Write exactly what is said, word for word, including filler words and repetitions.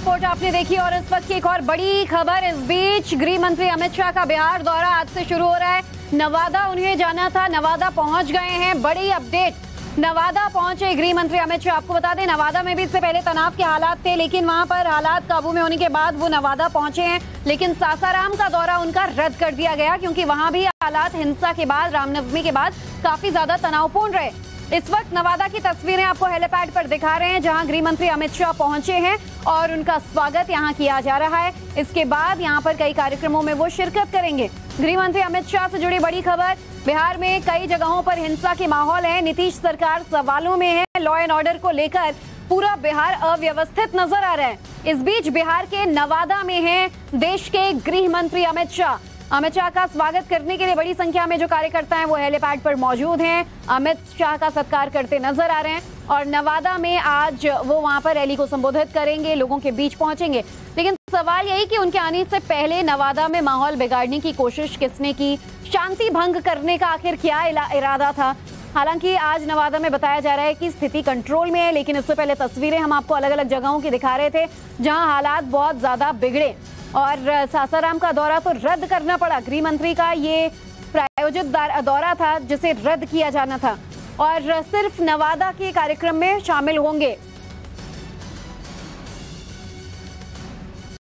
Report आपने देखी और इस वक्त की एक और बड़ी खबर। इस बीच गृह मंत्री अमित शाह का बिहार दौरा आज से शुरू हो रहा है। नवादा उन्हें जाना था, नवादा पहुंच गए हैं। बड़ी अपडेट, नवादा पहुंचे गृह मंत्री अमित शाह। आपको बता दें, नवादा में भी इससे पहले तनाव के हालात थे, लेकिन वहां पर हालात काबू में होने के बाद वो नवादा पहुंचे हैं। लेकिन सासाराम का दौरा उनका रद्द कर दिया गया, क्योंकि वहां भी हालात हिंसा के बाद, रामनवमी के बाद काफी ज्यादा तनावपूर्ण रहे। इस वक्त नवादा की तस्वीरें आपको हेलीपैड पर दिखा रहे हैं, जहां गृह मंत्री अमित शाह पहुंचे हैं और उनका स्वागत यहां किया जा रहा है। इसके बाद यहां पर कई कार्यक्रमों में वो शिरकत करेंगे। गृह मंत्री अमित शाह से जुड़ी बड़ी खबर, बिहार में कई जगहों पर हिंसा के माहौल है। नीतीश सरकार सवालों में है। लॉ एंड ऑर्डर को लेकर पूरा बिहार अव्यवस्थित नजर आ रहा है। इस बीच बिहार के नवादा में है देश के गृह मंत्री अमित शाह। अमित शाह का स्वागत करने के लिए बड़ी संख्या में जो कार्यकर्ता हैं वो हेलीपैड पर मौजूद हैं। अमित शाह का सत्कार करते नजर आ रहे हैं और नवादा में आज वो वहां पर रैली को संबोधित करेंगे, लोगों के बीच पहुंचेंगे। लेकिन सवाल यही कि उनके आने से पहले नवादा में माहौल बिगाड़ने की कोशिश किसने की, शांति भंग करने का आखिर क्या इरादा था। हालांकि आज नवादा में बताया जा रहा है कि स्थिति कंट्रोल में है, लेकिन इससे पहले तस्वीरें हम आपको अलग अलग जगहों की दिखा रहे थे जहां हालात बहुत ज्यादा बिगड़े और सासाराम का दौरा तो रद्द करना पड़ा। गृह मंत्री का ये प्रायोजित दौरा था जिसे रद्द किया जाना था और सिर्फ नवादा के कार्यक्रम में शामिल होंगे